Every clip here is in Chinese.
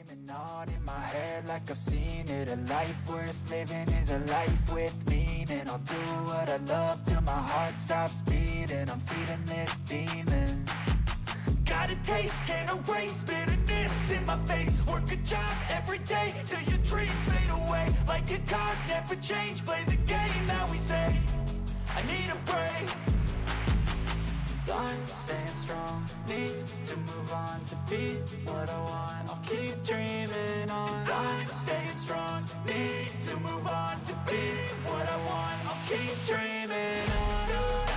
Going on in my head like I've seen it. A life worth living is a life with meaning. I'll do what I love till my heart stops beating. I'm feeding this demon. Got a taste, can't erase bitterness in my face. Work a job every day till your dreams fade away. Like a card, never change. Play the game that we say. I need a break. I'm staying strong, need to move on to be what I want. I'll keep dreaming on. I'm staying strong, need to move on to be what I want. I'll keep dreaming on.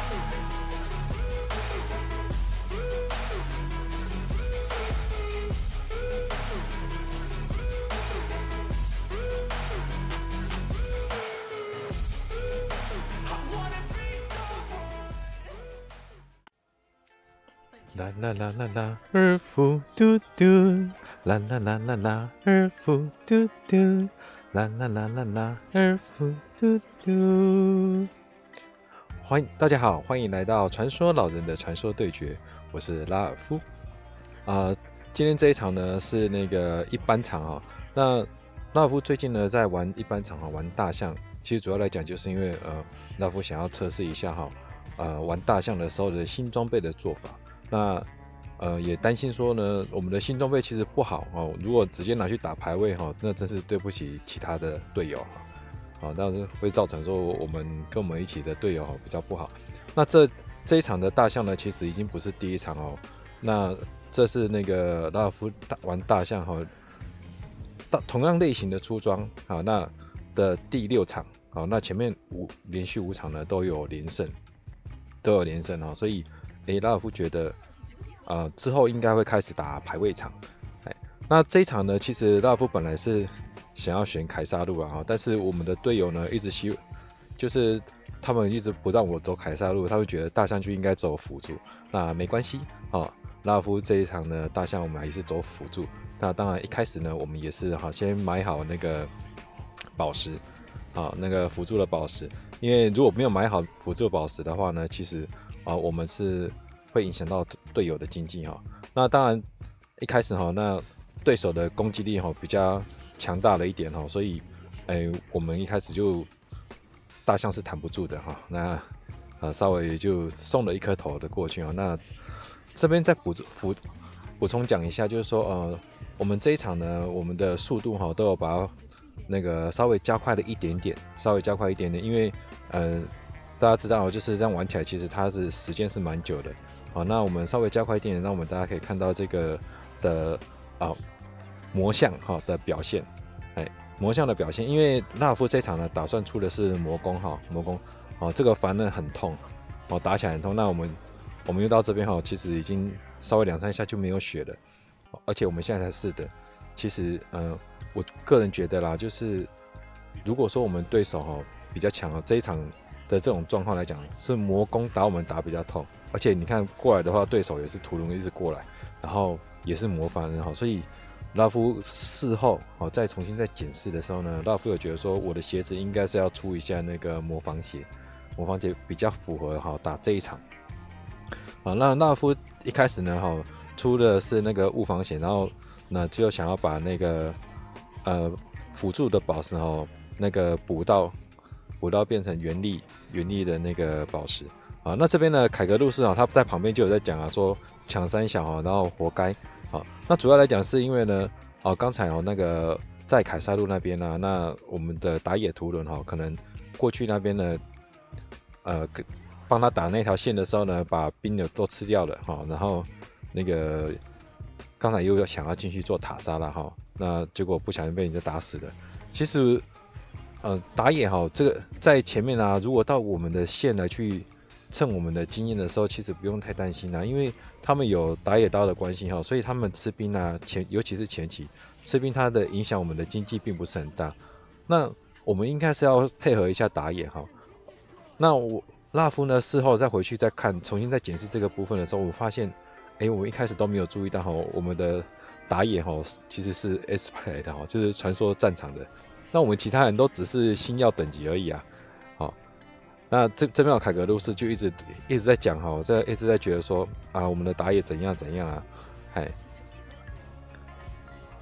啦啦啦啦啦，二副嘟嘟，啦啦啦啦啦，二副嘟嘟，啦啦啦啦啦，二副嘟嘟。大家好，欢迎来到传说老人的传说对决，我是拉尔夫。今天这一场呢是那个一般场哈。那拉尔夫最近呢在玩一般场哈，玩大象。其实主要来讲就是因为拉尔夫想要测试一下哈，玩大象的时候的新装备的做法。那也担心说呢，我们的新装备其实不好哦。如果直接拿去打排位哈，那真是对不起其他的队友哈。但是会造成说跟我们一起的队友比较不好。那这一场的大象呢，其实已经不是第一场哦。那这是那个拉尔夫玩大象哈，同样类型的出装啊，那的第6场啊，那前面连续5场呢都有连胜啊，所以。拉尔夫觉得，之后应该会开始打排位场。那这一场呢，其实拉尔夫本来是想要选凯撒路啊，但是我们的队友呢一直就是他们一直不让我走凯撒路，他们觉得大象就应该走辅助。那没关系啊，拉尔夫这一场呢，大象我们还是走辅助。那当然一开始呢，我们也是先买好那个宝石啊，那个辅助的宝石，因为如果没有买好辅助宝石的话呢，其实。我们是会影响到队友的经济哈。那当然一开始那对手的攻击力比较强大了一点所以我们一开始就大象是弹不住的哈。那稍微就送了一颗头的过去那这边再补充讲一下，就是说我们这一场呢，我们的速度都有把那个稍微加快了一点点，因为大家知道，就是这样玩起来，其实它的时间是蛮久的。好，那我们稍微加快一点，让我们大家可以看到这个的魔象的表现。魔象的表现，因为拉尔夫这场呢，打算出的是魔攻这个反正很痛，打起来很痛。那我们用到这边其实已经稍微2-3下就没有血了，而且我们现在才4等。其实我个人觉得啦，就是如果说我们对手比较强这一场。的这种状况来讲，是魔攻打我们打比较痛，而且你看过来的话，对手也是屠龙一直过来，然后也是魔法人所以拉夫事后再重新检视的时候呢，拉夫有觉得说我的鞋子应该是要出一下那个魔防鞋比较符合打这一场。那拉夫一开始呢出的是那个雾防鞋，然后呢就想要把那个辅助的宝石那个补到变成原力的那个宝石那这边呢，凯格路斯他在旁边就有在讲说抢3小然后活该那主要来讲是因为呢刚才那个在凯撒路那边那我们的打野图伦可能过去那边呢帮他打那条线的时候呢，把兵友都吃掉了然后那个刚才又想要进去做塔杀了那结果不小心被人家打死了。其实。打野这个在前面如果到我们的线来去蹭我们的经验的时候，其实不用太担心因为他们有打野刀的关系所以他们吃兵尤其是前期吃兵，它的影响我们的经济并不是很大。那我们应该是要配合一下打野那拉夫呢事后再回去再看，重新再检视这个部分的时候，我发现，我们一开始都没有注意到我们的打野其實是 S 派来的就是传说战场的。那我们其他人都只是星耀等级而已那这边有凯格路斯就一直在讲一直在觉得说我们的打野怎样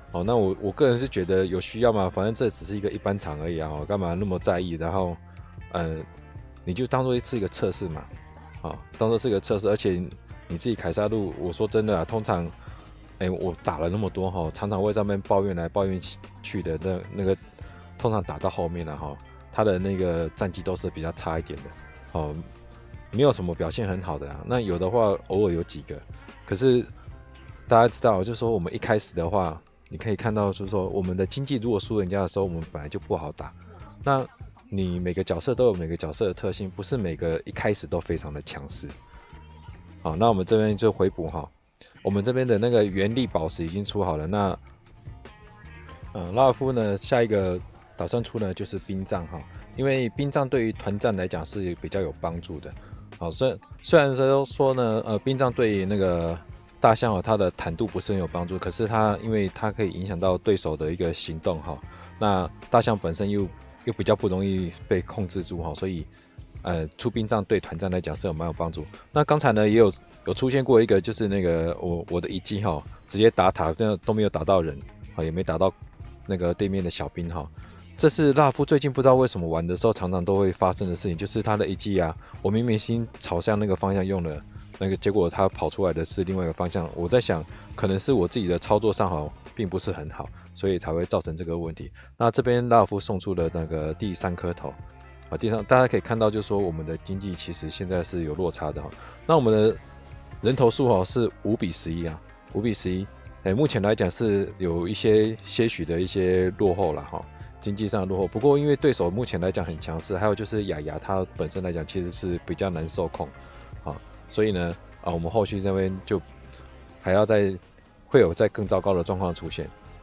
哦，那我个人是觉得有需要嘛，反正这只是一个一般场而已啊，干嘛那么在意？然后，你就当做是一个测试嘛，当做是一个测试，而且你自己凯撒路，我说真的啊，通常，我打了那么多哈，常常会在那边抱怨来抱怨去的，那个通常打到后面了哈，他的那个战绩都是比较差一点的，哦，没有什么表现很好的啊，那有的话偶尔有几个，可是大家知道，就是说我们一开始的话。你可以看到，就是说我们的经济如果输人家的时候，我们本来就不好打。那你每个角色都有每个角色的特性，不是每个一开始都非常的强势。好，那我们这边就回补哈，我们这边的那个原力宝石已经出好了。那拉尔夫呢，下一个打算出呢就是冰杖哈，因为冰杖对于团战来讲是比较有帮助的。好，虽然说呢，冰杖对于那个大象哦，它的坦度不是很有帮助，可是因为它可以影响到对手的一个行动哈。那大象本身又比较不容易被控制住哈，所以出冰杖对团战来讲是蛮有帮助。那刚才呢也有出现过一个，就是那个我的一击哈，直接打塔都没有打到人，也没打到那个对面的小兵哈。这是拉夫最近不知道为什么玩的时候常常都会发生的事情，就是他的一击啊，我明明先朝向那个方向用了。那个结果他跑出来的是另外一个方向，我在想可能是我自己的操作上并不是很好，所以才会造成这个问题。那这边拉尔夫送出了那个第3颗头，大家可以看到，就是说我们的经济其实现在是有落差的哈。那我们的人头数是5比11啊，5比11，目前来讲是有些许的一些落后了哈，经济上的落后。不过因为对手目前来讲很强势，还有就是雅雅它本身来讲其实是比较难受控，所以呢，我们后续这边就还要会有更糟糕的状况出现。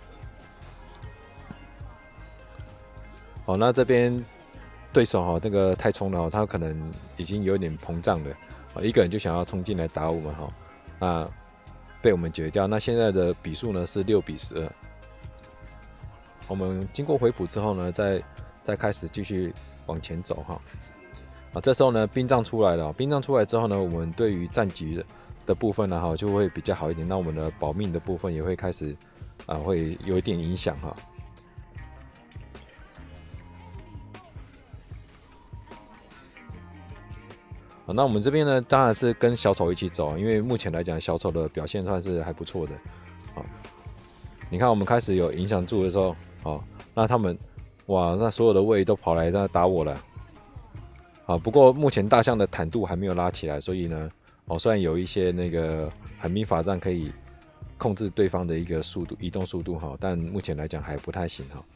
好，那这边对手那个太冲了，他可能已经有点膨胀了，一个人就想要冲进来打我们哈，那被我们解决掉。那现在的比数呢是6比12。我们经过回补之后呢，再开始继续往前走哈。这时候呢，冰杖出来了。冰杖出来之后呢，我们对于战局的部分呢，就会比较好一点。那我们的保命的部分也会开始会有一点影响哈。好，那我们这边呢，当然是跟小丑一起走，因为目前来讲，小丑的表现算是还不错的。你看我们开始有影响住的时候，那他们哇，那所有的卫都跑来打我了。不过目前大象的坦度还没有拉起来，所以呢，虽然有一些那个海绵法杖可以控制对方的一个移动速度哈，但目前来讲还不太行哈。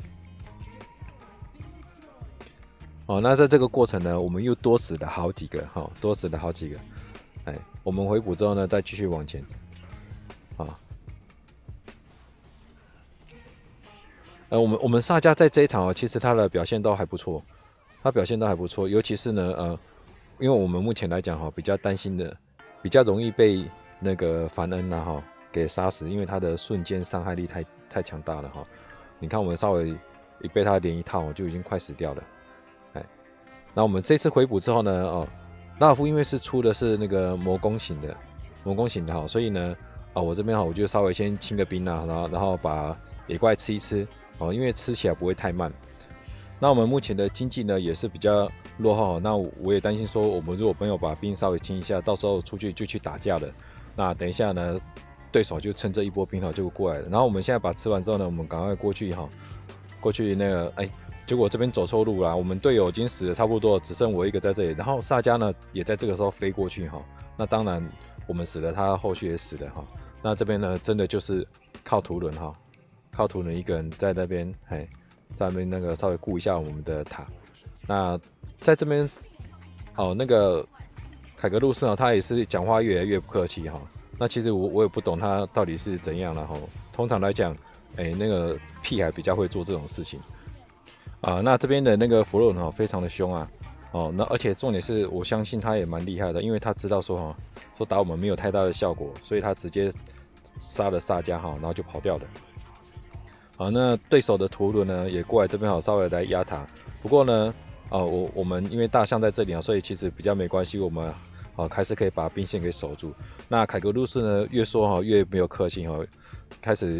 那在这个过程呢，我们又多死了好几个哈，我们回补之后呢，再继续往前，我们萨迦在这一场其实他的表现都还不错。尤其是呢，因为我们目前来讲比较担心的，比较容易被那个凡恩给杀死，因为他的瞬间伤害力太强大了哈。你看我们稍微一被他连一套，就已经快死掉了。那我们这次回补之后呢，拉尔夫因为是出的是那个魔攻型的哈，所以呢，我这边我就稍微先清个兵啊，然后把野怪吃一吃因为吃起来不会太慢。那我们目前的经济呢也是比较落后，那我也担心说，我们如果没有把兵稍微清一下，到时候出去就去打架了。那等一下呢，对手就趁这一波兵就过来了。然后我们现在把吃完之后呢，我们赶快过去那个结果这边走错路啦，我们队友已经死了差不多，只剩我一个在这里。然后萨迦呢也在这个时候飞过去那当然我们死了，他后续也死了那这边呢真的就是靠图伦靠图伦一个人在那边在那边那个稍微顾一下我们的塔。那在这边那个凯格路斯他也是讲话越来越不客气那其实我也不懂他到底是怎样了通常来讲那个屁孩比较会做这种事情那这边的那个弗洛伦非常的凶那而且重点是我相信他也蛮厉害的，因为他知道说打我们没有太大的效果，所以他直接杀了萨迦然后就跑掉了。那对手的图伦呢也过来这边稍微来压塔，不过呢我们因为大象在这里所以其实比较没关系，我们还是可以把兵线给守住。那凯格路斯呢越说越没有客气开始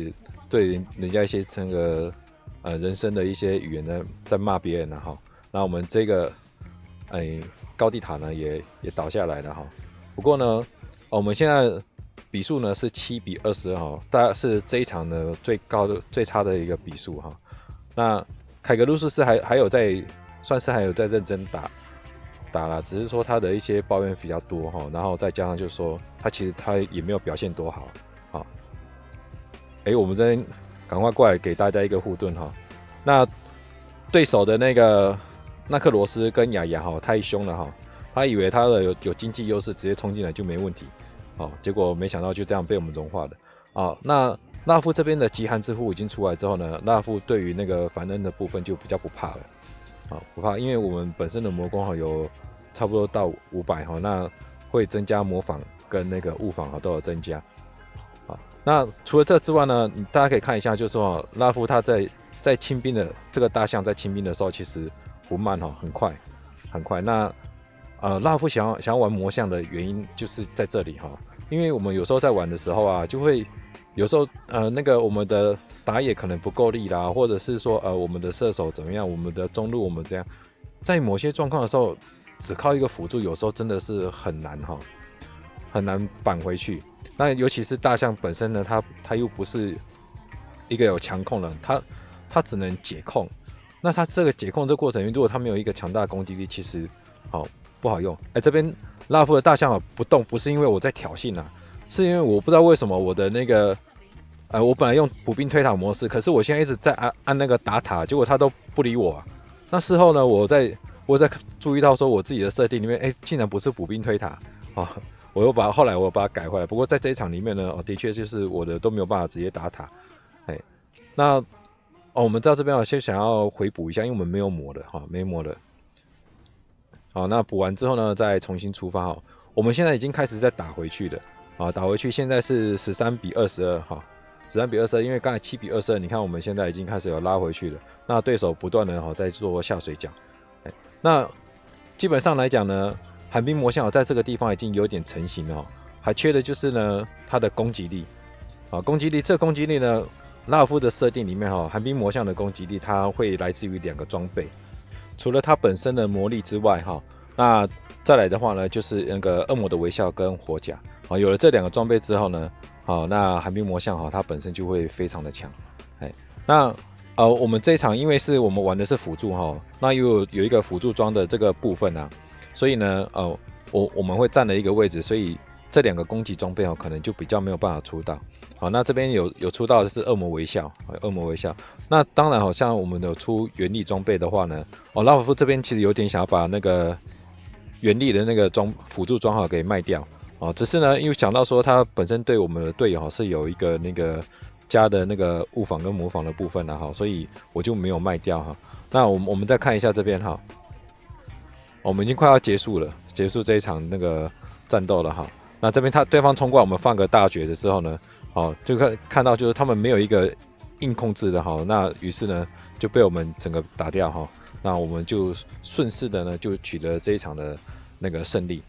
对人家一些这个人生的一些语言呢，在骂别人了哈。那我们这个高地塔呢也倒下来了哈。不过呢，我们现在比数呢是7-20哈，大概是这一场呢最差的一个比数哈。那凯格鲁斯是还有在算是还有在认真打啦，只是说他的一些抱怨比较多哈，然后再加上就是说其实他也没有表现多好。好，我们这边赶快过来给大家一个护盾哈。那对手的那个纳克罗斯跟雅雅哈太凶了哈，他以为他的有经济优势，直接冲进来就没问题。好，结果没想到就这样被我们融化了。啊，那拉夫这边的极寒之呼已经出来之后呢，拉夫对于那个凡恩的部分就比较不怕了。啊，不怕，因为我们本身的魔攻哈有差不多到500哈，那会增加模仿跟那个物防哈都有增加。啊，那除了这之外呢，大家可以看一下，就是说拉夫他在清兵的这个大象在清兵的时候，其实不慢哈，很快。那拉夫想要玩魔象的原因就是在这里哈，因为我们有时候在玩的时候啊，就会有时候那个我们的打野可能不够力啦，或者是说我们的射手怎么样，我们的中路我们这样，在某些状况的时候，只靠一个辅助，有时候真的是很难哈，很难扳回去。那尤其是大象本身呢，它又不是一个有强控的，它只能解控。那它这个解控这过程，如果它没有一个强大的攻击力，其实不好用。这边拉夫的大象不动，不是因为我在挑衅啊，是因为我不知道为什么我的那个我本来用补兵推塔模式，可是我现在一直在按那个打塔，结果他都不理我。那事后呢，我在注意到说我自己的设定里面，竟然不是补兵推塔啊，后来我把它改回来。不过在这一场里面呢，的确就是我的都没有办法直接打塔。那我们在这边先想要回补一下，因为我们没有魔的哈，没魔的。好，那补完之后呢，再重新出发哈。我们现在已经开始再打回去的啊，打回去现在是13-22哈，13-22，因为刚才7-22，你看我们现在已经开始有拉回去了。那对手不断的在做下水饺，那基本上来讲呢，寒冰魔象在这个地方已经有点成型了，还缺的就是呢它的攻击力啊，攻击力呢，拉尔夫的设定里面寒冰魔象的攻击力它会来自于2个装备。除了它本身的魔力之外，那再来的话呢，就是那个恶魔的微笑跟火甲啊，有了这2个装备之后呢，那寒冰魔象它本身就会非常的强。那我们这一场因为是我们玩的是辅助那又有一个辅助装的这个部分啊，所以呢，我们会占了一个位置，所以这2个攻击装备可能就比较没有办法出到。好，那这边有出到的是恶魔微笑，那当然好像我们有出原力装备的话呢，拉尔夫这边其实有点想要把那个原力的那个辅助装给卖掉只是呢，因为想到说他本身对我们的队友是有一个那个加的那个物防跟模仿的部分所以我就没有卖掉那我们再看一下这边我们已经快要结束这一场那个战斗了那这边对方冲过来，我们放个大绝的时候呢，就看到就是他们没有一个硬控制的那于是呢就被我们整个打掉那我们就顺势的呢就取得这一场的那个胜利。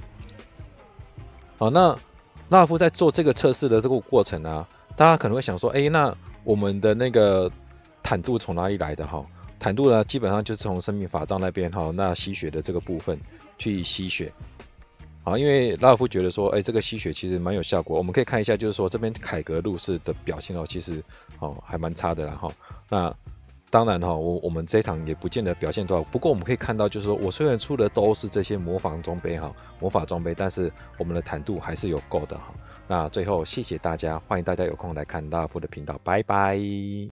那拉尔夫在做这个测试的这个过程啊，大家可能会想说，那我们的那个坦度从哪里来的坦度呢，基本上就是从生命法杖那边那吸血的这个部分去吸血。因为拉尔夫觉得说，这个吸血其实蛮有效果。我们可以看一下，就是说这边凯格路士的表现其实还蛮差的啦那当然我们这一场也不见得表现多好。不过我们可以看到，就是说我虽然出的都是这些魔法装备，但是我们的坦度还是有够的那最后谢谢大家，欢迎大家有空来看拉尔夫的频道，拜拜。